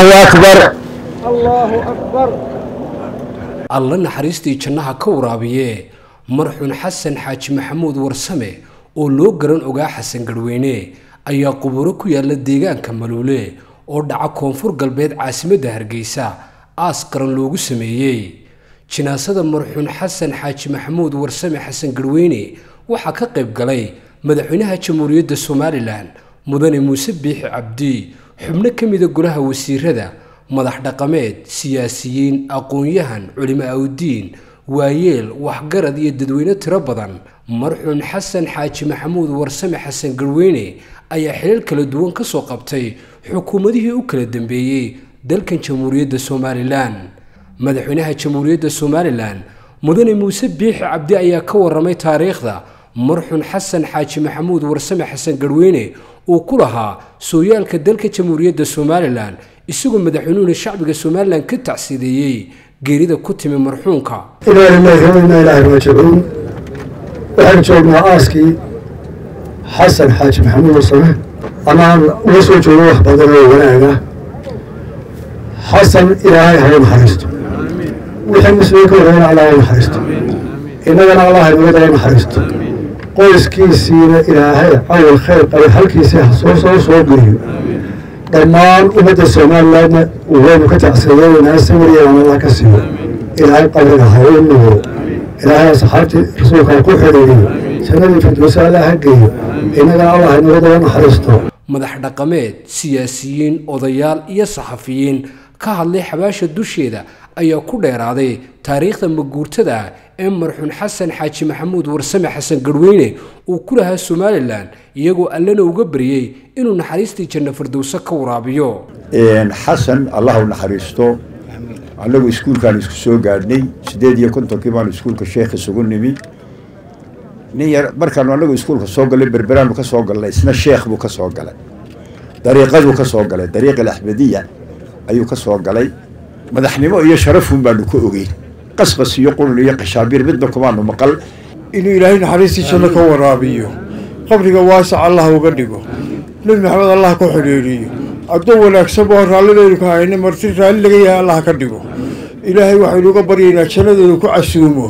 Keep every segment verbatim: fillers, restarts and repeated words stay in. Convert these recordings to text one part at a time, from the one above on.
الله أكبر الله أكبر. الله نحرستي جنها كورابيه مرحون حسن حاج محمود ورسمه oo loo garan ogaa xasan garweyne ayaa quburo ku yaala deegaanka Maluule oo dhaca koonfur galbeed caasimadda Hargeysa aas qaran loogu sameeyay jinaasada marxuun xasan xaaj maxamuud warsame xasan garweyne waxa ka qayb galay madaxweynaha jamhuuriyadda Soomaaliland mudane Muuse Biixi Cabdi xubno kamid ah golaha wasiirada madax dhaqameed siyaasiyiin aqoon-yahan culimada diin waayeel waxgarad iyo dadweyne tiro badan marxuun xasan xaaj maxamuud warsame xasan garweyne ayaa xilal kala duwan ka soo qabtay xukuumadihii u kala dambeeyay dalkan jamhuuriyadda Soomaaliland madaxweynaha jamhuuriyadda Soomaaliland mudane Muuse Biixi Cabdi ayaa ka waramay taariikhda marxuun xasan xaaj maxamuud warsame xasan garweyne oo ku lahaa sooyaalka dalka jamhuuriyadda Soomaaliland isagoo madaxweynaha shacbiga Soomaaliland ka tacsiideeyay geerida ku timi marxuunka ilaahay ilaahay ilaahay rajaun waxaan joognaa aaskii xasan xaaj maxamuud warsame amaan uga soo joogo wax badan oo wanaaga xasan ilaahay ha naxariisto wixii muslimka horena Allah ha naxariisto innagana Allah ha naga naxariisto qoyskiisiina ilaahay awal khayr qabo halkiisa soo soo soo geeyo dhammaan ummadda Soomaaliland wuu ka tacsiideynaa sawiriyada Allah ka siiyo ilaahay qabriga ha u nuuro ilaahay saxaabtii rasuulka ku xiriiriyo sanadii fidwasa Allah ha geeyo innagana Allah ha naga naxariisto madax dhaqameed siyaasiyiin odayaal iyo saxafiyiin ka hadlay xabaasha dusheeda ayaa ku dheeraaday taariikhda maguurtada ee marxuun xasan xaaj maxamuud warsame xasan garweyne uu ku lahaa Soomaaliland iyagoo allana uga bariyay inuu naxariistii janno firdawsa ka waraabiyo een xasan Allah u naxariisto anagu iskuulkaan isku soo gaadhnay sideed iyo konton baan iskuulka sheekh isugu nimi niyar markaan anagu iskuulka soo galay berberaan ka soo galay isna sheekh buu ka soo galay dariiqadu ka soo galay dariiqa al-ahmadiyya ayuu ka soo galay madaxnimo iyo sharaf baan ku ogeey qasqas iyo qulul iyo qashaabir midna kuma maqal inuu ilaahay naxariistiisa ka waraabiyo qabriga waasa Allah uga dhigo nabi maxamed Allah ku xiriiriyo adoo wanaagsan oo raalideedu ka hayna marti raali laga yahay Allah ka dhigo ilaahay waxa uu uga baryaynaa jannadooda ku casuumo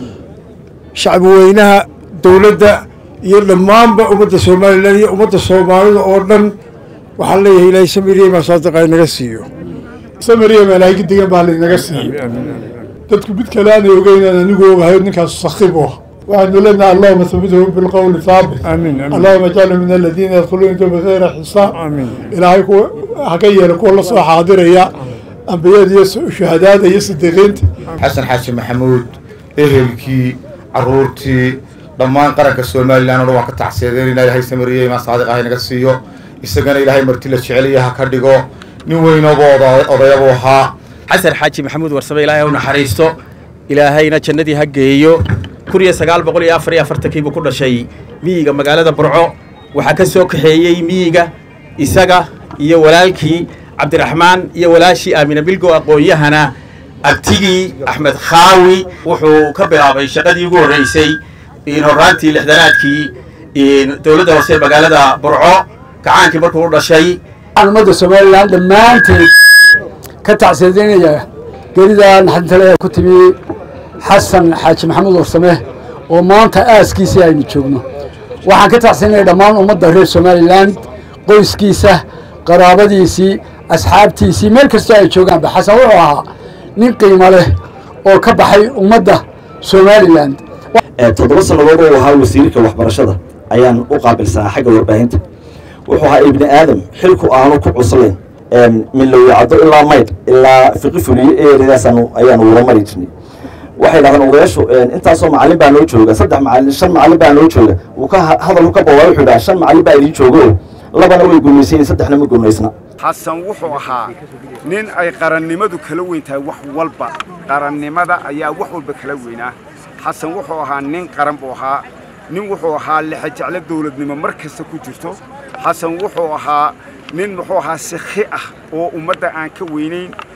shacab weynaha dawladda iyo dhammaanba ummadda Soomaaliland iyo ummadda Soomaalida oo dhan waxa leeyahay ilaahay samiriye ma saadaqay naga siiyo samiriye ma ilaahay gidiga baa naga siiyo dadku mid kale aan ogeynaa anigu ogahay ninkaas saxiibo waxaan leenahay Allahumma thabbithu bil qawl thabit aamin Allahumma ij'alna min alladhina yadkhuluna bighayri hisab aamin ilaahay ku hagayeen ku la soo xaadiraya anbiyada iyo shuhadaada iyo sidiqiinta xasan xaaj maxamuud ehelkii caruurtii dhammaan qaranka Soomaaliland oo ka tacsiideynaa ilaahay samiriye ma saadiqahay naga siiyo isagana ilaahay marti la jecel yahay ka dhigo nin weyn oo odayabo ahaa xasan xaaj maxamuud warsame ilaahay u naxariisto ilaahayna jannadii ha geeyo kun iyo sagaal boqol iyo afar iyo afartan buu ku dhashay miyiga magaalada Burco waxa ka soo kaxeeyay miyiga isaga iyo walaalkii Cabdiraxmaan iyo walaashi Aamina Bilgo aqoon-yahana abtigii Axmed Khaawi wuxuu ka bilaabay shaqadii ugu horeysay in horaantii lixdanaadkii in dawladda hoose magaalada Burco kacaankii markuu dhashay ummadda Soomaaliland dhammaanteed ka tacsiideynaya geeridan hadda ku timi xasan xaaj maxamuud warsame oo maanta aaskiisa aynu joogno waxaan ka tacsiideynaa dhammaan ummadda reer Soomaaliland qoyskiisa qaraabadiisii asxaabtiisii meel kasta ay joogaan xasan wuxuu ahaa nin qiimo leh oo ka baxay ummadda Soomaaliland toddoba sanadood oo ahaa wasiirka waxbarashada ayaan u qaabilsanaa xagga warbaahinta wuxuu ahaa ibni aadam xilku aanu ku cuslayn من لو يعطوا إلا ميت إلا في قفلي إيه لذا أيان ولا مريض فيني واحد هذا نوغيشو أنت أصلا معلم بقى نوجوجا صدق معلم شن معلم بقى نوجوجا وكه هذا هو كبر واحد عشان معلم بقى يجوجو لا بنا ويقول مسين صدق إحنا بنقول نسنا حسن وحوها نين أي قرن مدو كلوين تاي وح والبا قرن ماذا أي وح والبكلوينه حسن وحوها نين قرن بوها نين وحوها اللي حج على الدولة من مركز كوجرتو حسن وحوها نين وحوها سخيئة وأمدا عن كوينين